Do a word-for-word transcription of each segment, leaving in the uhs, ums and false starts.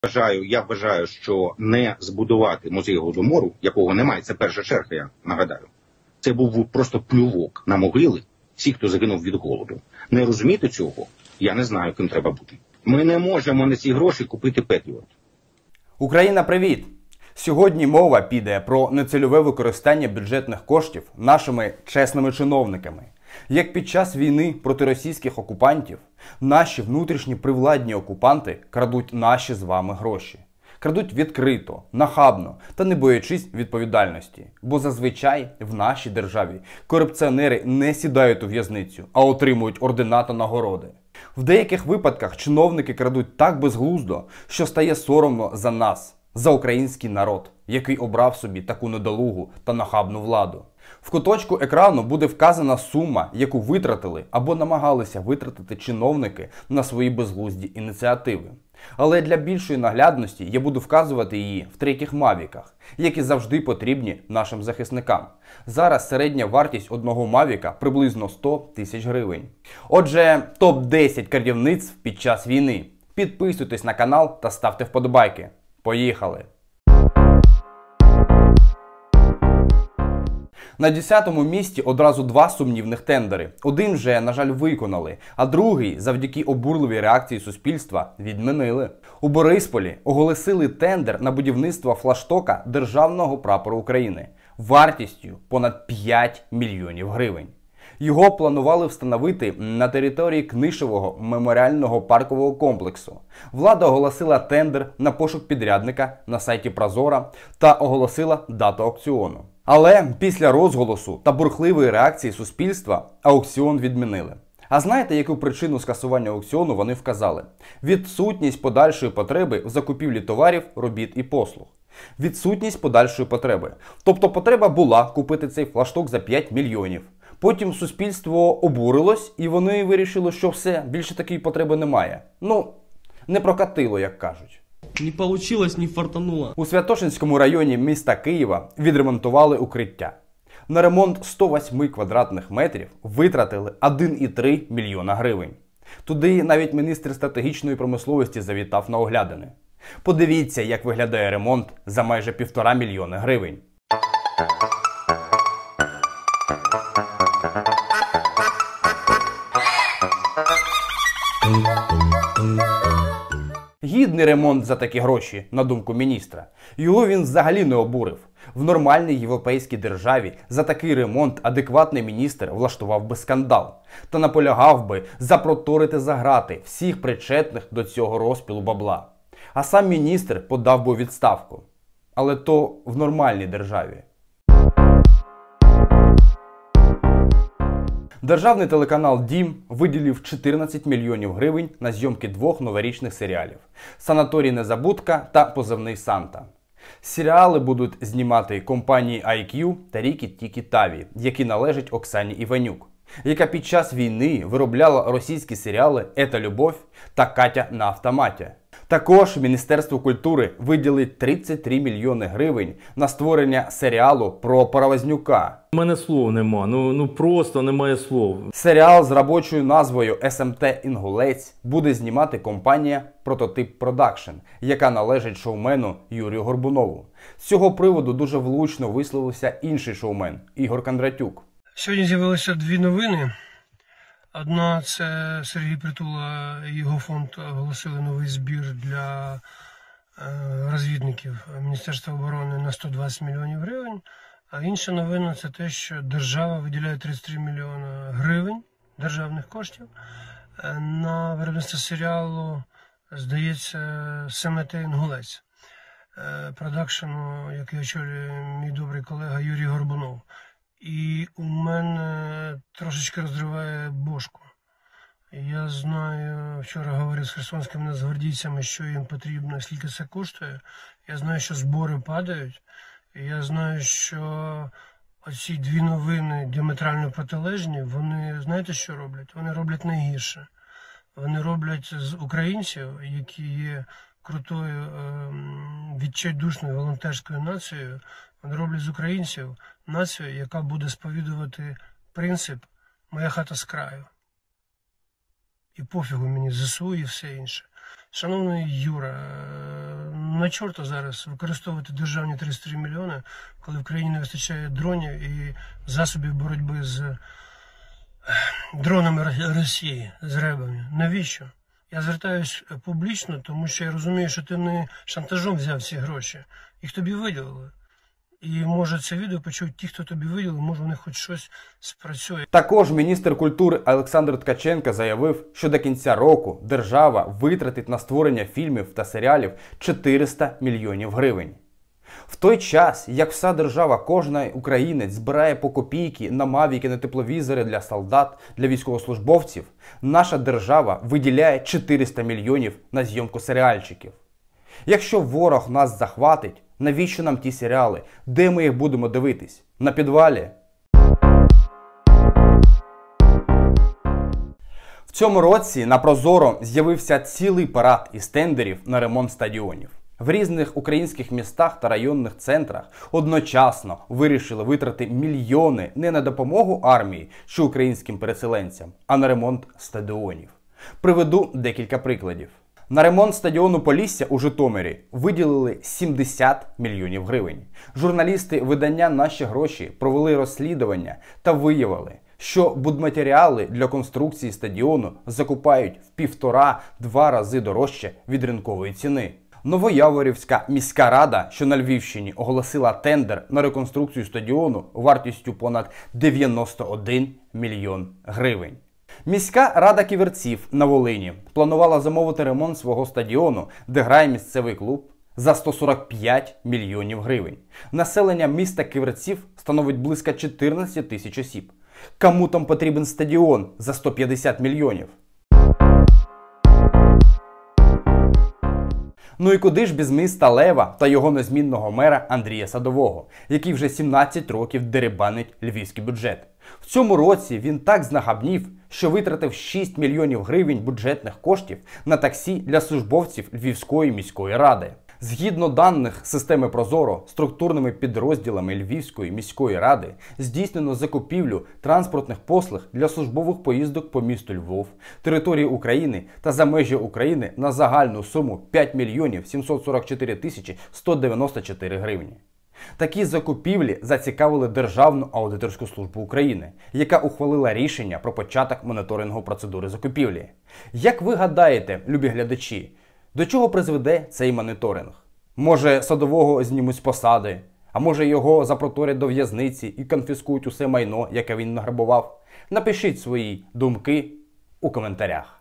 Вважаю, я вважаю, що не збудувати музей Голодомору, якого немає, це перша черга, я нагадаю. Це був просто плювок на могили всіх, хто загинув від голоду. Не розуміти цього, я не знаю, ким треба бути. Ми не можемо на ці гроші купити Петріот. Україна, привіт! Сьогодні мова піде про нецільове використання бюджетних коштів нашими чесними чиновниками. Як під час війни проти російських окупантів наші внутрішні привладні окупанти крадуть наші з вами гроші. Крадуть відкрито, нахабно та не боячись відповідальності. Бо зазвичай в нашій державі корупціонери не сідають у в'язницю, а отримують ордена та нагороди. В деяких випадках чиновники крадуть так безглуздо, що стає соромно за нас, за український народ, який обрав собі таку недолугу та нахабну владу. В куточку екрану буде вказана сума, яку витратили або намагалися витратити чиновники на свої безглузді ініціативи. Але для більшої наглядності я буду вказувати її в третіх мавіках, які завжди потрібні нашим захисникам. Зараз середня вартість одного мавіка приблизно сто тисяч гривень. Отже, топ десять крадівництв під час війни. Підписуйтесь на канал та ставте вподобайки. Поїхали! На десятому місці одразу два сумнівних тендери. Один вже, на жаль, виконали, а другий, завдяки обурливій реакції суспільства, відмінили. У Борисполі оголосили тендер на будівництво флаштока Державного прапору України вартістю понад п'ять мільйонів гривень. Його планували встановити на території Книшевого меморіального паркового комплексу. Влада оголосила тендер на пошук підрядника на сайті Прозора та оголосила дату аукціону. Але після розголосу та бурхливої реакції суспільства аукціон відмінили. А знаєте, яку причину скасування аукціону вони вказали? Відсутність подальшої потреби в закупівлі товарів, робіт і послуг. Відсутність подальшої потреби. Тобто потреба була купити цей флашток за п'ять мільйонів. Потім суспільство обурилось і вони вирішили, що все, більше такої потреби немає. Ну, не прокатило, як кажуть. Не получилось, не фартануло. У Святошинському районі міста Києва відремонтували укриття. На ремонт сто восьми квадратних метрів витратили один і три мільйона гривень. Туди навіть міністр стратегічної промисловості завітав на оглядини. Подивіться, як виглядає ремонт за майже півтора мільйони гривень. Гідний ремонт за такі гроші, на думку міністра. Його він взагалі не обурив. В нормальній європейській державі за такий ремонт адекватний міністр влаштував би скандал. Та наполягав би запроторити за грати всіх причетних до цього розпілу бабла. А сам міністр подав би у відставку. Але то в нормальній державі. Державний телеканал «Дім» виділив чотирнадцять мільйонів гривень на зйомки двох новорічних серіалів «Санаторій Незабудка» та «Позивний Санта». Серіали будуть знімати компанії ай к'ю та Рікі Тікі Таві, які належать Оксані Іванюк, яка під час війни виробляла російські серіали «Ета любов» та «Катя на автоматі». Також Міністерство культури виділить тридцять три мільйони гривень на створення серіалу про Паровознюка. У мене слов нема, ну, ну просто немає слов. Серіал з робочою назвою ес ем те «Інгулець» буде знімати компанія «Прототип Продакшн», яка належить шоумену Юрію Горбунову. З цього приводу дуже влучно висловився інший шоумен Ігор Кондратюк. Сьогодні з'явилося дві новини. Одна – це Сергій Притула і його фонд оголосили новий збір для розвідників Міністерства оборони на сто двадцять мільйонів гривень. А інша новина – це те, що держава виділяє тридцять три мільйони гривень державних коштів на виробництво серіалу, здається, «ес ем те «Інгулець», продакшену, який очолює мій добрий колега Юрій Горбунов. І у мене трошечки розриває бошку. Я знаю, вчора говорив з херсонськими нацгвардійцями, що їм потрібно, скільки це коштує. Я знаю, що збори падають. Я знаю, що оці дві новини діаметрально протилежні, вони, знаєте, що роблять? Вони роблять найгірше. Вони роблять з українців, які є крутою, відчайдушною волонтерською нацією, вони роблять з українців націю, яка буде сповідувати принцип «моя хата з краю». І пофігу мені зе ес у і все інше. Шановний Юра, на чорта зараз використовувати державні тридцять три мільйони, коли в країні не вистачає дронів і засобів боротьби з дронами Росії, з ребами. Навіщо? Я звертаюсь публічно, тому що я розумію, що ти не шантажом взяв ці гроші. Їх тобі виділили. І може це відео почують ті, хто тобі виділив, може у них хоч щось спрацює. Також міністр культури Олександр Ткаченко заявив, що до кінця року держава витратить на створення фільмів та серіалів чотириста мільйонів гривень. В той час, як вся держава, кожен українець збирає по копійки на мавіки, на тепловізори для солдат, для військовослужбовців, наша держава виділяє чотириста мільйонів на зйомку серіальчиків. Якщо ворог нас захватить, навіщо нам ті серіали? Де ми їх будемо дивитись? На підвалі? В цьому році на Прозоро з'явився цілий парад із тендерів на ремонт стадіонів. В різних українських містах та районних центрах одночасно вирішили витрати мільйони не на допомогу армії чи українським переселенцям, а на ремонт стадіонів. Приведу декілька прикладів. На ремонт стадіону Полісся у Житомирі виділили сімдесят мільйонів гривень. Журналісти видання «Наші гроші» провели розслідування та виявили, що будматеріали для конструкції стадіону закупають в півтора-два рази дорожче від ринкової ціни. Новояворівська міська рада, що на Львівщині, оголосила тендер на реконструкцію стадіону вартістю понад дев'яносто один мільйон гривень. Міська рада Ківерців на Волині планувала замовити ремонт свого стадіону, де грає місцевий клуб, за сто сорок п'ять мільйонів гривень. Населення міста Ківерців становить близько чотирнадцять тисяч осіб. Кому там потрібен стадіон за сто п'ятдесят мільйонів? Ну і куди ж без міста Лева та його незмінного мера Андрія Садового, який вже сімнадцять років дерибанить львівський бюджет. В цьому році він так знахабнів, що витратив шість мільйонів гривень бюджетних коштів на таксі для службовців Львівської міської ради. Згідно даних системи Прозоро, структурними підрозділами Львівської міської ради здійснено закупівлю транспортних послуг для службових поїздок по місту Львов, території України та за межі України на загальну суму п'ять мільйонів сімсот сорок чотири тисячі сто дев'яносто чотири гривні. Такі закупівлі зацікавили Державну аудиторську службу України, яка ухвалила рішення про початок моніторингу процедури закупівлі. Як ви гадаєте, любі глядачі, до чого призведе цей моніторинг? Може, Садового знімуть з посади? А може, його запроторять до в'язниці і конфіскують усе майно, яке він награбував? Напишіть свої думки у коментарях.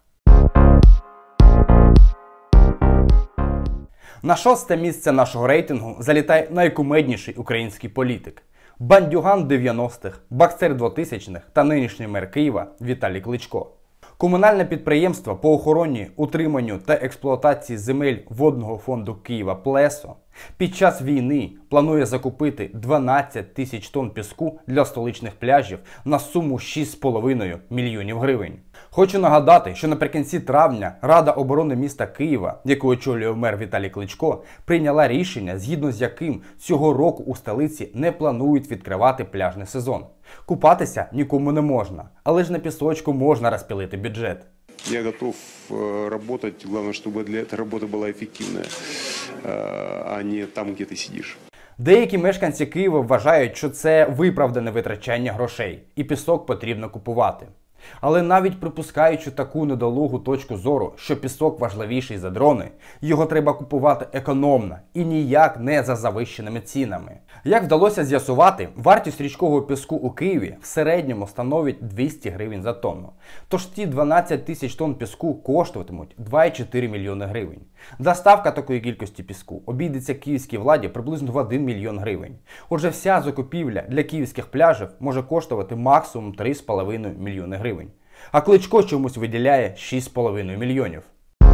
На шосте місце нашого рейтингу залітає найкумедніший український політик. Бандюган дев'яностих, боксер двотисячних та нинішній мер Києва Віталій Кличко. Комунальне підприємство по охороні, утриманню та експлуатації земель водного фонду Києва «Плесо» під час війни планує закупити дванадцять тисяч тонн піску для столичних пляжів на суму шість з половиною мільйонів гривень. Хочу нагадати, що наприкінці травня Рада оборони міста Києва, яку очолює мер Віталій Кличко, прийняла рішення, згідно з яким цього року у столиці не планують відкривати пляжний сезон. Купатися нікому не можна, але ж на пісочку можна розпилити бюджет. Я готов работать, главное, чтобы для этой работы была эффективная, а не там, где ты сидишь. Деякі мешканці Києва вважають, що це виправдане витрачання грошей, і пісок потрібно купувати. Але навіть припускаючи таку недолугу точку зору, що пісок важливіший за дрони, його треба купувати економно і ніяк не за завищеними цінами. Як вдалося з'ясувати, вартість річкового піску у Києві в середньому становить двісті гривень за тонну. Тож ці дванадцять тисяч тонн піску коштуватимуть два цілих чотири мільйони гривень. Доставка такої кількості піску обійдеться київській владі приблизно в один мільйон гривень. Отже, вся закупівля для київських пляжів може коштувати максимум три з половиною мільйони гривень. А Кличко чомусь виділяє шість з половиною мільйонів.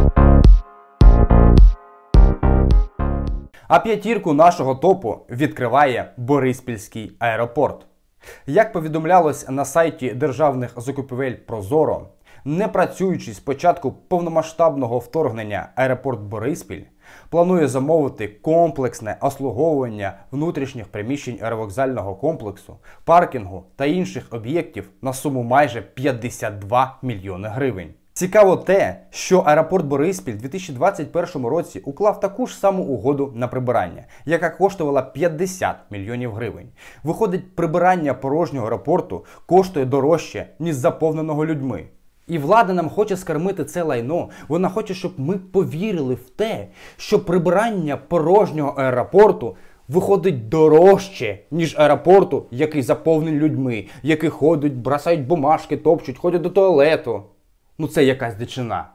А п'ятірку нашого топу відкриває Бориспільський аеропорт. Як повідомлялось на сайті державних закупівель Прозоро, не працюючи з початку повномасштабного вторгнення, аеропорт Бориспіль планує замовити комплексне обслуговування внутрішніх приміщень аеровокзального комплексу, паркінгу та інших об'єктів на суму майже п'ятдесят два мільйони гривень. Цікаво те, що аеропорт Бориспіль у дві тисячі двадцять першому році уклав таку ж саму угоду на прибирання, яка коштувала п'ятдесят мільйонів гривень. Виходить, прибирання порожнього аеропорту коштує дорожче, ніж заповненого людьми. І влада нам хоче скормити це лайно, вона хоче, щоб ми повірили в те, що прибирання порожнього аеропорту виходить дорожче, ніж аеропорту, який заповнений людьми, які ходять, бросають бумажки, топчуть, ходять до туалету. Ну це якась дичина.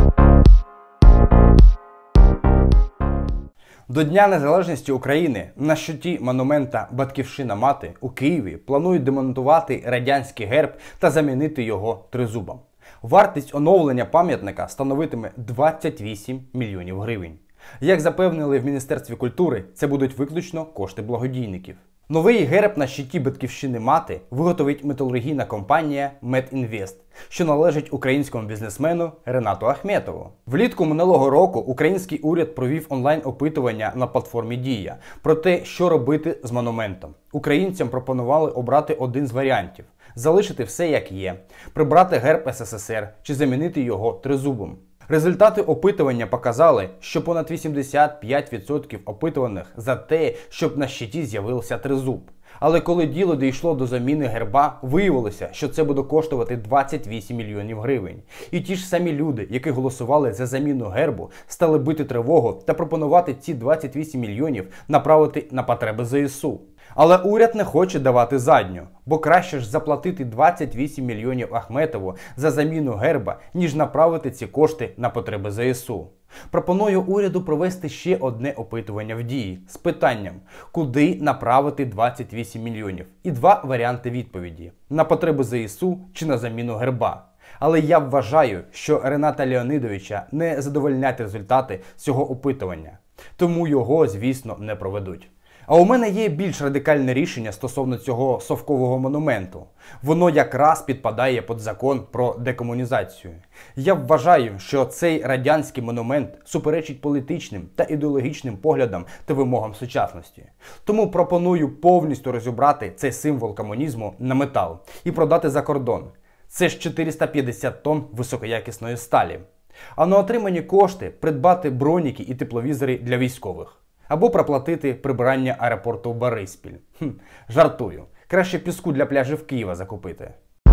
До Дня Незалежності України на щиті монумента «Батьківщина мати» у Києві планують демонтувати радянський герб та замінити його тризубом. Вартість оновлення пам'ятника становитиме двадцять вісім мільйонів гривень. Як запевнили в Міністерстві культури, це будуть виключно кошти благодійників. Новий герб на щиті «Батьківщини мати» виготовить металургійна компанія «Медінвест», що належить українському бізнесмену Ренату Ахметову. Влітку минулого року український уряд провів онлайн-опитування на платформі «Дія» про те, що робити з монументом. Українцям пропонували обрати один з варіантів – залишити все як є, прибрати герб ес ес ес ер чи замінити його тризубом. Результати опитування показали, що понад вісімдесят п'ять відсотків опитуваних за те, щоб на щиті з'явився тризуб. Але коли діло дійшло до заміни герба, виявилося, що це буде коштувати двадцять вісім мільйонів гривень. І ті ж самі люди, які голосували за заміну гербу, стали бити тривогу та пропонувати ці двадцять вісім мільйонів направити на потреби зе ес у. Але уряд не хоче давати задню, бо краще ж заплатити двадцять вісім мільйонів Ахметову за заміну герба, ніж направити ці кошти на потреби зе ес у. Пропоную уряду провести ще одне опитування в Дії з питанням, куди направити двадцять вісім мільйонів, і два варіанти відповіді – на потреби зе ес у чи на заміну герба. Але я вважаю, що Рената Леонідовича не задовольнять результати цього опитування, тому його, звісно, не проведуть. А у мене є більш радикальне рішення стосовно цього совкового монументу. Воно якраз підпадає під закон про декомунізацію. Я вважаю, що цей радянський монумент суперечить політичним та ідеологічним поглядам та вимогам сучасності. Тому пропоную повністю розібрати цей символ комунізму на метал і продати за кордон. Це ж чотириста п'ятдесят тонн високоякісної сталі. А на отримані кошти придбати броніки і тепловізори для військових. Або проплатити прибирання аеропорту Бориспіль. Хм, жартую. Краще піску для пляжів Києва закупити.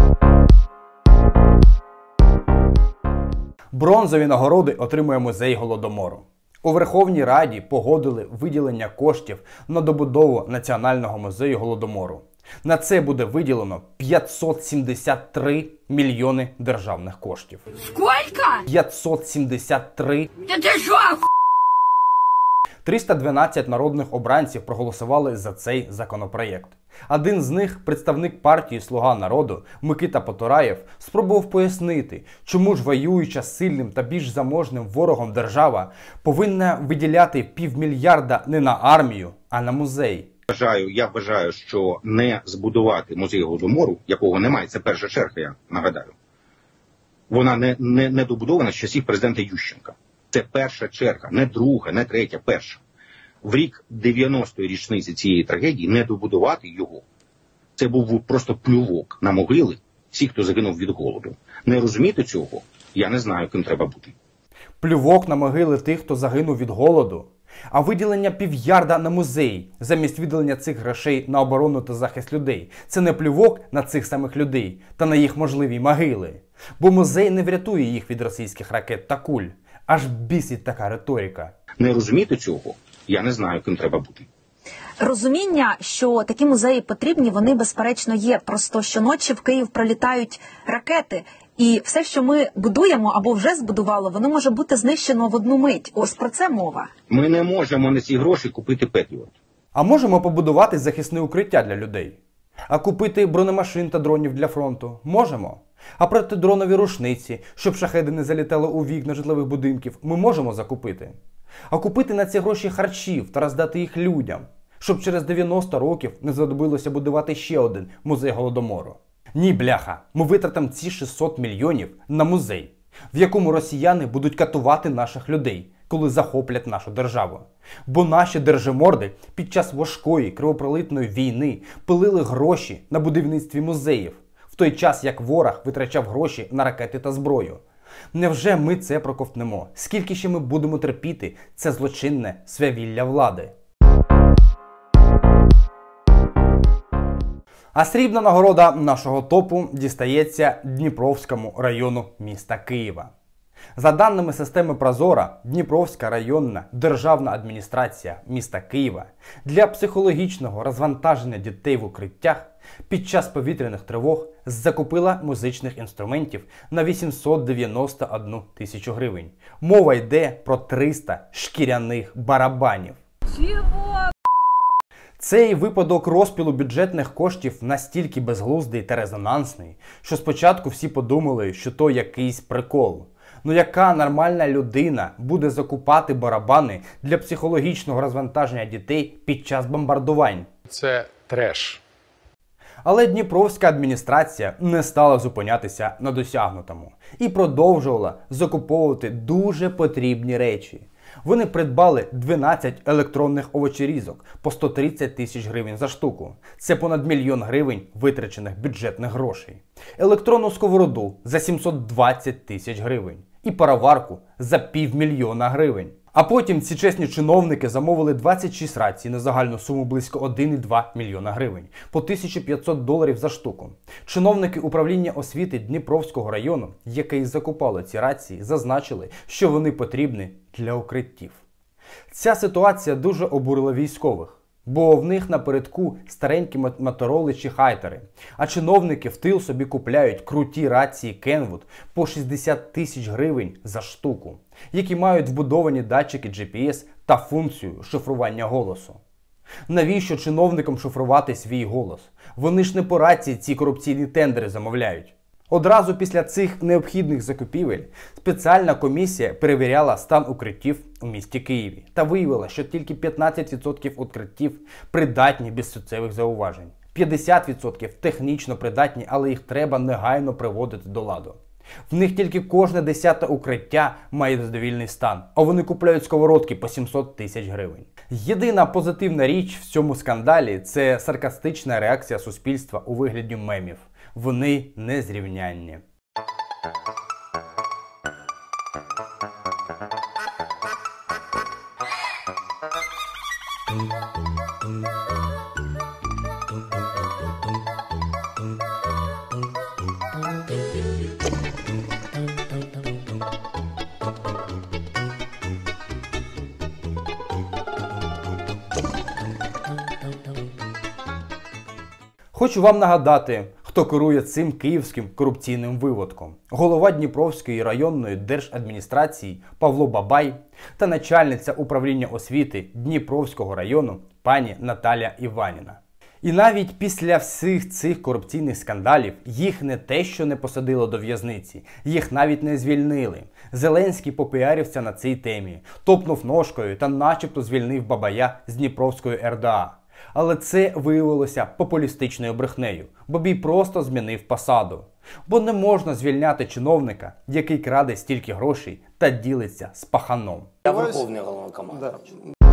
Бронзові нагороди отримує музей Голодомору. У Верховній Раді погодили виділення коштів на добудову Національного музею Голодомору. На це буде виділено п'ятсот сімдесят три мільйони державних коштів. Скільки? п'ятсот сімдесят три. Та ти що? триста дванадцять народних обранців проголосували за цей законопроєкт. Один з них, представник партії «Слуга народу» Микита Потураєв, спробував пояснити, чому ж воююча з сильним та більш заможним ворогом держава повинна виділяти півмільярда не на армію, а на музей. Вважаю, я вважаю, що не збудувати музей Голодомору, якого немає, це перша черга, я нагадаю. Вона не, не, не добудована з часів президента Ющенка. Це перша черга, не друга, не третя, перша. В рік дев'яностої річниці цієї трагедії не добудувати його. Це був просто плювок на могили всіх, хто загинув від голоду. Не розуміти цього, я не знаю, ким треба бути. Плювок на могили тих, хто загинув від голоду? А виділення півярда на музей, замість виділення цих грошей на оборону та захист людей, це не плювок на цих самих людей та на їх можливі могили. Бо музей не врятує їх від російських ракет та куль. Аж бісить така риторика. Не розуміти цього, я не знаю, ким треба бути. Розуміння, що такі музеї потрібні, вони безперечно є. Просто щоночі в Київ прилітають ракети. І все, що ми будуємо або вже збудувало, воно може бути знищено в одну мить. Ось про це мова. Ми не можемо на ці гроші купити Петріот. А можемо побудувати захисне укриття для людей? А купити бронемашин та дронів для фронту? Можемо. А протидронові рушниці, щоб шахеди не залітали у вікна житлових будинків, ми можемо закупити. А купити на ці гроші харчів та роздати їх людям, щоб через дев'яносто років не знадобилося будувати ще один музей Голодомору. Ні, бляха, ми витратимо ці шістсот мільйонів на музей, в якому росіяни будуть катувати наших людей, коли захоплять нашу державу. Бо наші держиморди під час важкої кровопролитної війни пилили гроші на будівництві музеїв, в той час як ворог витрачав гроші на ракети та зброю. Невже ми це проковтнемо? Скільки ще ми будемо терпіти це злочинне свавілля влади? А срібна нагорода нашого топу дістається Дніпровському району міста Києва. За даними системи Прозора, Дніпровська районна державна адміністрація міста Києва для психологічного розвантаження дітей в укриттях під час повітряних тривог закупила музичних інструментів на вісімсот дев'яносто одну тисячу гривень. Мова йде про триста шкіряних барабанів. Чого? Цей випадок розпілу бюджетних коштів настільки безглуздий та резонансний, що спочатку всі подумали, що то якийсь прикол. Ну яка нормальна людина буде закупати барабани для психологічного розвантаження дітей під час бомбардувань? Це треш. Але Дніпровська адміністрація не стала зупинятися на досягнутому і продовжувала закуповувати дуже потрібні речі. Вони придбали дванадцять електронних овочерізок по сто тридцять тисяч гривень за штуку. Це понад мільйон гривень витрачених бюджетних грошей. Електронну сковороду за сімсот двадцять тисяч гривень. І пароварку за півмільйона гривень. А потім ці чесні чиновники замовили двадцять шість рацій на загальну суму близько один і два мільйона гривень, по тисяча п'ятсот доларів за штуку. Чиновники управління освіти Дніпровського району, яке і закупало ці рації, зазначили, що вони потрібні для укриттів. Ця ситуація дуже обурила військових, бо в них напередку старенькі мотороли чи хайтери, а чиновники в тил собі купляють круті рації Kenwood по шістдесят тисяч гривень за штуку, які мають вбудовані датчики джі пі ес та функцію шифрування голосу. Навіщо чиновникам шифрувати свій голос? Вони ж не по рації ці корупційні тендери замовляють. Одразу після цих необхідних закупівель спеціальна комісія перевіряла стан укриттів у місті Києві та виявила, що тільки п'ятнадцять відсотків укриттів придатні без суттєвих зауважень. п'ятдесят відсотків технічно придатні, але їх треба негайно приводити до ладу. В них тільки кожне десяте укриття має задовільний стан, а вони купляють сковородки по сімсот тисяч гривень. Єдина позитивна річ в цьому скандалі – це саркастична реакція суспільства у вигляді мемів. Вони незрівнянні. Хочу вам нагадати, хто керує цим київським корупційним виводком. Голова Дніпровської районної держадміністрації Павло Бабай та начальниця управління освіти Дніпровського району пані Наталя Іваніна. І навіть після всіх цих корупційних скандалів їх не те, що не посадило до в'язниці, їх навіть не звільнили. Зеленський попіарився на цій темі, топнув ножкою та начебто звільнив Бабая з Дніпровської ер де а. Але це виявилося популістичною брехнею. Бабій просто змінив посаду. Бо не можна звільняти чиновника, який краде стільки грошей та ділиться з паханом. Я верховний головнокомандувач.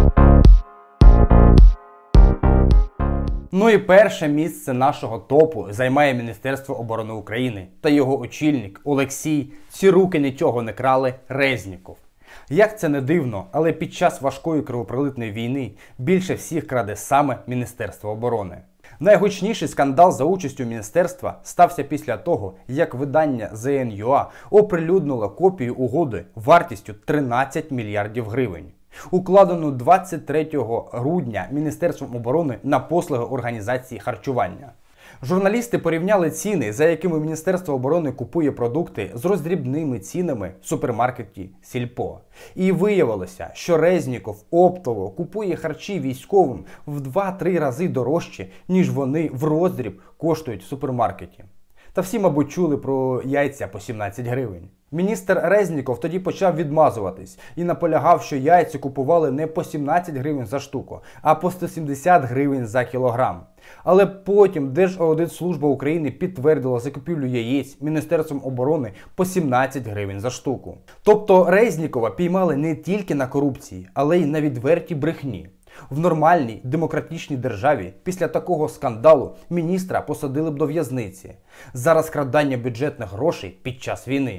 Ну і перше місце нашого топу займає Міністерство оборони України та його очільник Олексій «Ці руки нічого не крали» Резніков. Як це не дивно, але під час важкої кровопролитної війни більше всіх краде саме Міністерство оборони. Найгучніший скандал за участю міністерства стався після того, як видання зе ен ю а оприлюднило копію угоди вартістю тринадцять мільярдів гривень, укладену двадцять третього грудня Міністерством оборони на послуги організації харчування. Журналісти порівняли ціни, за якими Міністерство оборони купує продукти, з роздрібними цінами в супермаркеті «Сільпо». І виявилося, що Резніков оптово купує харчі військовим в два-три рази дорожче, ніж вони в роздріб коштують в супермаркеті. Та всі, мабуть, чули про яйця по сімнадцять гривень. Міністр Резніков тоді почав відмазуватись і наполягав, що яйця купували не по сімнадцять гривень за штуку, а по сто сімдесят гривень за кілограм. Але потім Держаудитслужба України підтвердила закупівлю яєць Міністерством оборони по сімнадцять гривень за штуку. Тобто Резнікова піймали не тільки на корупції, але й на відвертій брехні. В нормальній демократичній державі після такого скандалу міністра посадили б до в'язниці за розкрадання бюджетних грошей під час війни.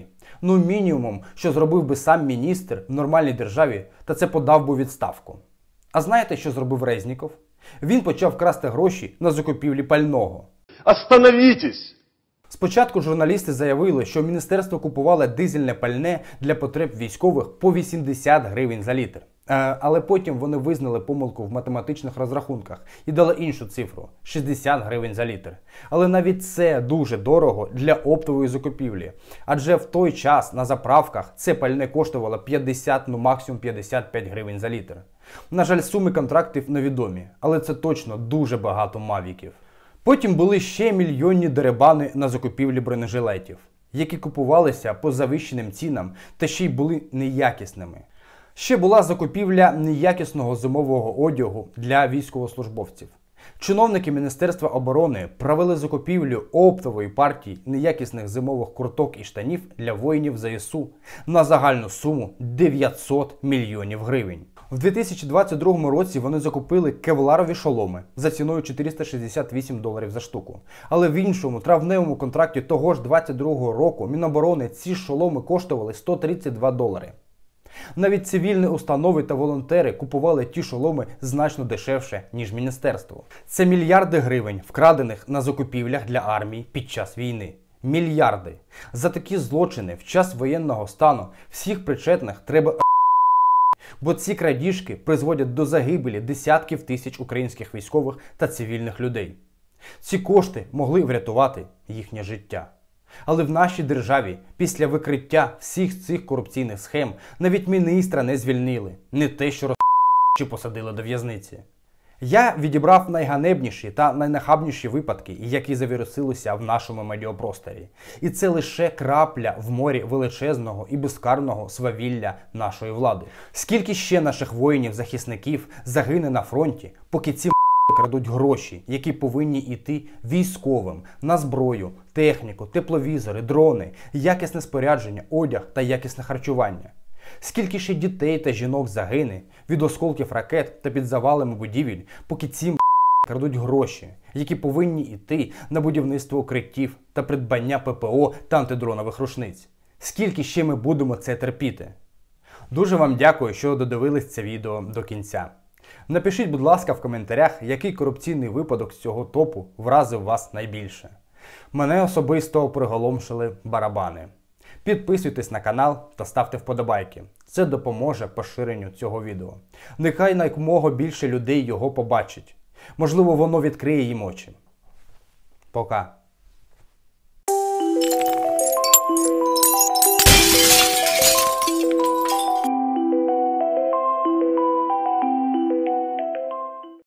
Ну мінімум, що зробив би сам міністр в нормальній державі, та це подав би у відставку. А знаєте, що зробив Резніков? Він почав красти гроші на закупівлі пального. Остановитесь! Спочатку журналісти заявили, що міністерство купувало дизельне пальне для потреб військових по вісімдесят гривень за літр. Е, але потім вони визнали помилку в математичних розрахунках і дали іншу цифру – шістдесят гривень за літр. Але навіть це дуже дорого для оптової закупівлі. Адже в той час на заправках це пальне коштувало п'ятдесят, ну максимум п'ятдесят п'ять гривень за літр. На жаль, суми контрактів невідомі, але це точно дуже багато мавіків. Потім були ще мільйонні дерибани на закупівлі бронежилетів, які купувалися по завищеним цінам та ще й були неякісними. Ще була закупівля неякісного зимового одягу для військовослужбовців. Чиновники Міністерства оборони провели закупівлю оптової партії неякісних зимових курток і штанів для воїнів ЗСУ на загальну суму дев'ятсот мільйонів гривень. В дві тисячі двадцять другому році вони закупили кевларові шоломи за ціною чотириста шістдесят вісім доларів за штуку. Але в іншому травневому контракті того ж двадцять другого року Міноборони ці шоломи коштували сто тридцять два долари. Навіть цивільні установи та волонтери купували ті шоломи значно дешевше, ніж міністерство. Це мільярди гривень, вкрадених на закупівлях для армії під час війни. Мільярди. За такі злочини в час воєнного стану всіх причетних треба бо ці крадіжки призводять до загибелі десятків тисяч українських військових та цивільних людей. Ці кошти могли врятувати їхнє життя. Але в нашій державі після викриття всіх цих корупційних схем навіть міністра не звільнили, не те, що роз... чи посадили до в'язниці. Я відібрав найганебніші та найнахабніші випадки, які завірусилися в нашому медіапросторі. І це лише крапля в морі величезного і безкарного свавілля нашої влади. Скільки ще наших воїнів-захисників загине на фронті, поки ці крадуть гроші, які повинні йти військовим на зброю, техніку, тепловізори, дрони, якісне спорядження, одяг та якісне харчування. Скільки ще дітей та жінок загине від осколків ракет та під завалами будівель, поки ці крадуть гроші, які повинні йти на будівництво укриттів та придбання ППО та антидронових рушниць. Скільки ще ми будемо це терпіти? Дуже вам дякую, що додивились це відео до кінця. Напишіть, будь ласка, в коментарях, який корупційний випадок з цього топу вразив вас найбільше. Мене особисто приголомшили барабани. Підписуйтесь на канал та ставте вподобайки. Це допоможе поширенню цього відео. Нехай якомога більше людей його побачить. Можливо, воно відкриє їм очі. Пока.